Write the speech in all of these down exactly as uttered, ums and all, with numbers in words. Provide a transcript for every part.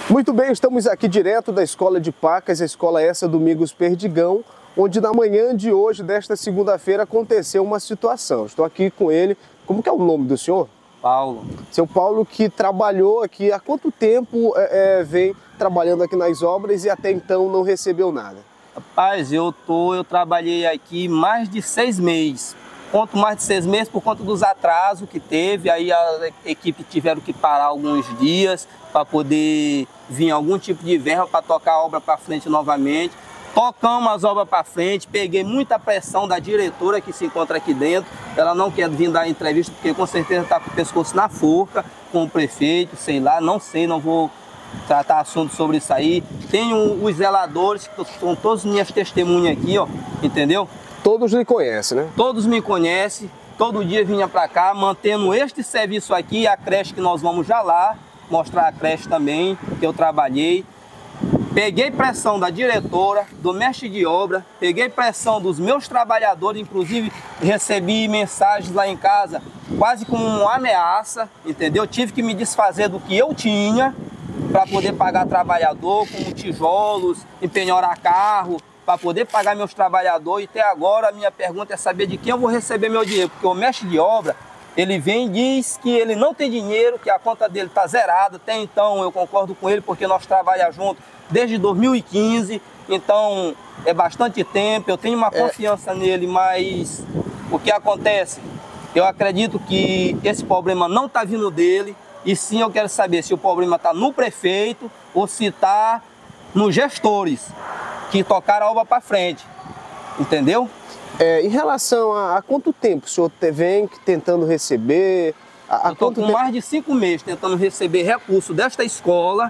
Muito bem, estamos aqui direto da Escola de Pacas, a escola essa Domingos Perdigão, onde na manhã de hoje, desta segunda-feira, aconteceu uma situação. Estou aqui com ele. Como que é o nome do senhor? Paulo. Seu Paulo, que trabalhou aqui, há quanto tempo é, é, vem trabalhando aqui nas obras e até então não recebeu nada? Rapaz, eu, tô, eu trabalhei aqui mais de seis meses. Conto mais de seis meses por conta dos atrasos que teve, aí a equipe tiveram que parar alguns dias para poder vir algum tipo de verba para tocar a obra para frente novamente. Tocamos as obras para frente, peguei muita pressão da diretora que se encontra aqui dentro. Ela não quer vir dar entrevista porque com certeza está com o pescoço na forca, com o prefeito, sei lá, não sei, não vou tratar assunto sobre isso aí. Tenho os zeladores, que são todas minhas testemunhas aqui, ó, entendeu? Todos lhe conhecem, né? Todos me conhecem, todo dia vinha para cá, mantendo este serviço aqui, a creche que nós vamos já lá, mostrar a creche também, que eu trabalhei. Peguei pressão da diretora, do mestre de obra, peguei pressão dos meus trabalhadores, inclusive recebi mensagens lá em casa, quase como uma ameaça, entendeu? Tive que me desfazer do que eu tinha para poder pagar trabalhador, como tijolos, empenhorar carro, para poder pagar meus trabalhadores. E até agora a minha pergunta é saber de quem eu vou receber meu dinheiro, porque o mestre de obra, ele vem e diz que ele não tem dinheiro, que a conta dele está zerada. Até então eu concordo com ele, porque nós trabalhamos juntos desde dois mil e quinze, então é bastante tempo, eu tenho uma é. confiança nele, mas o que acontece? Eu acredito que esse problema não está vindo dele, e sim eu quero saber se o problema está no prefeito ou se está nos gestores que tocaram a obra para frente, entendeu? É, em relação a, a quanto tempo o senhor vem tentando receber? A, a eu estou com tempo... mais de cinco meses tentando receber recurso desta escola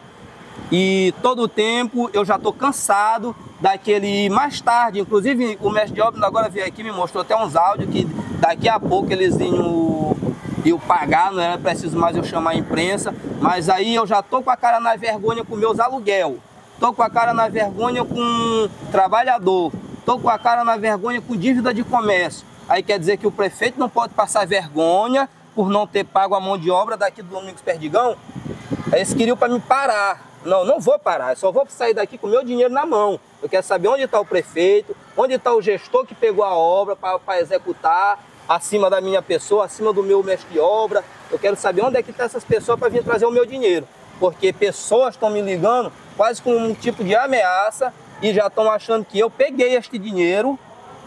e todo o tempo eu já estou cansado daquele mais tarde. Inclusive o mestre de obra agora veio aqui, me mostrou até uns áudios que daqui a pouco eles iam, iam pagar, não era preciso mais eu chamar a imprensa, mas aí eu já estou com a cara na vergonha com meus aluguel. Estou com a cara na vergonha com trabalhador, estou com a cara na vergonha com dívida de comércio. Aí quer dizer que o prefeito não pode passar vergonha por não ter pago a mão de obra daqui do Domingos Perdigão? Aí eles queriam para me parar. Não, não vou parar, eu só vou sair daqui com o meu dinheiro na mão. Eu quero saber onde está o prefeito, onde está o gestor que pegou a obra para executar, acima da minha pessoa, acima do meu mestre de obra. Eu quero saber onde é que estão essas pessoas para vir trazer o meu dinheiro. Porque pessoas estão me ligando quase com um tipo de ameaça e já estão achando que eu peguei este dinheiro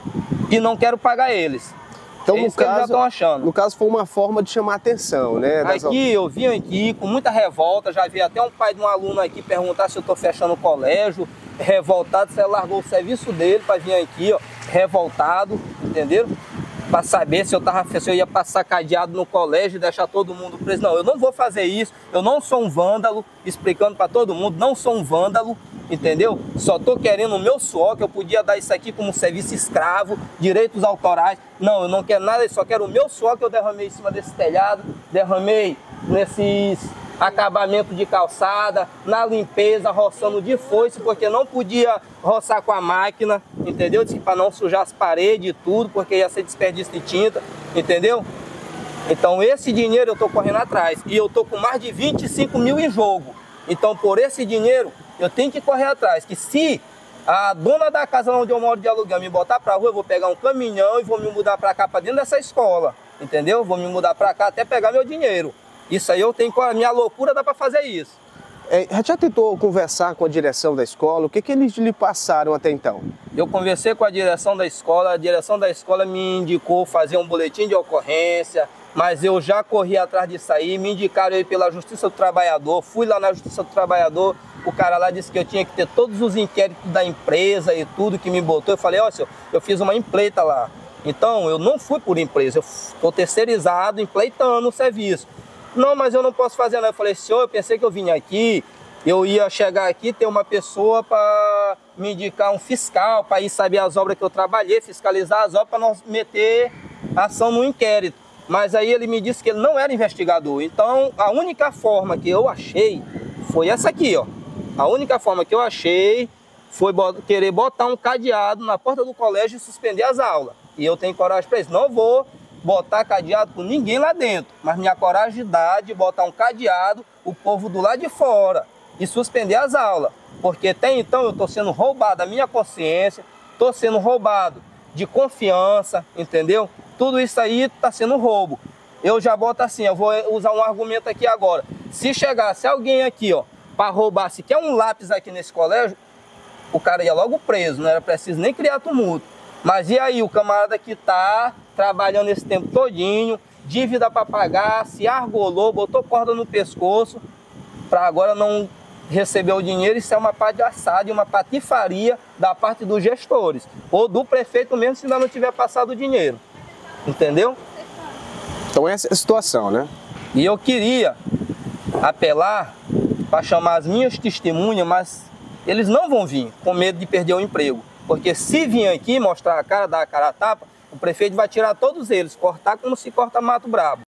e não quero pagar eles. Então, é no isso que caso, eles já estão achando. No caso, foi uma forma de chamar a atenção, né? Das... Aqui, eu vim aqui com muita revolta, já vi até um pai de um aluno aqui perguntar se eu estou fechando o colégio, revoltado, você largou o serviço dele para vir aqui, ó, revoltado, entenderam? Para saber se eu, tava, se eu ia passar cadeado no colégio e deixar todo mundo preso. Não, eu não vou fazer isso, eu não sou um vândalo, explicando para todo mundo, não sou um vândalo, entendeu? Só estou querendo o meu suor, que eu podia dar isso aqui como serviço escravo, direitos autorais. Não, eu não quero nada, eu só quero o meu suor que eu derramei em cima desse telhado, derramei nesses acabamentos de calçada, na limpeza, roçando de foice, porque não podia roçar com a máquina, entendeu? Para não sujar as paredes e tudo, porque ia ser desperdício de tinta, entendeu? Então esse dinheiro eu estou correndo atrás, e eu estou com mais de vinte e cinco mil em jogo. Então por esse dinheiro eu tenho que correr atrás, que se a dona da casa onde eu moro de aluguel me botar para rua, eu vou pegar um caminhão e vou me mudar para cá, para dentro dessa escola, entendeu? Vou me mudar para cá até pegar meu dinheiro. Isso aí eu tenho, a minha loucura dá para fazer isso. É, já tentou conversar com a direção da escola? O que, que eles lhe passaram até então? Eu conversei com a direção da escola, a direção da escola me indicou fazer um boletim de ocorrência, mas eu já corri atrás disso aí, me indicaram aí pela Justiça do Trabalhador, fui lá na Justiça do Trabalhador, o cara lá disse que eu tinha que ter todos os inquéritos da empresa e tudo que me botou. Eu falei, ó, senhor, eu fiz uma empreita lá. Então, eu não fui por empresa, eu estou terceirizado, empleitando o serviço. Não, mas eu não posso fazer, não. Eu falei, senhor, eu pensei que eu vinha aqui, eu ia chegar aqui, ter uma pessoa para me indicar um fiscal, para ir saber as obras que eu trabalhei, fiscalizar as obras, para nós meter ação no inquérito. Mas aí ele me disse que ele não era investigador. Então, a única forma que eu achei foi essa aqui, ó. A única forma que eu achei foi querer botar um cadeado na porta do colégio e suspender as aulas. E eu tenho coragem para isso. Não vou botar cadeado com ninguém lá dentro, mas minha coragem dá de botar um cadeado, o povo do lado de fora, e suspender as aulas. Porque até então eu estou sendo roubado da minha consciência, estou sendo roubado de confiança, entendeu? Tudo isso aí está sendo roubo. Eu já boto assim, eu vou usar um argumento aqui agora. Se chegasse alguém aqui, ó, para roubar, se quer um lápis aqui nesse colégio, o cara ia logo preso, não era preciso nem criar tumulto. Mas e aí, o camarada que tá trabalhando esse tempo todinho, dívida para pagar, se argolou, botou corda no pescoço, para agora não receber o dinheiro, isso é uma palhaçada e uma patifaria da parte dos gestores, ou do prefeito mesmo, se ainda não tiver passado o dinheiro. Entendeu? Então essa é a situação, né? E eu queria apelar para chamar as minhas testemunhas, mas eles não vão vir com medo de perder o emprego. Porque se vir aqui mostrar a cara, dar a cara a tapa, o prefeito vai tirar todos eles, cortar como se corta mato brabo.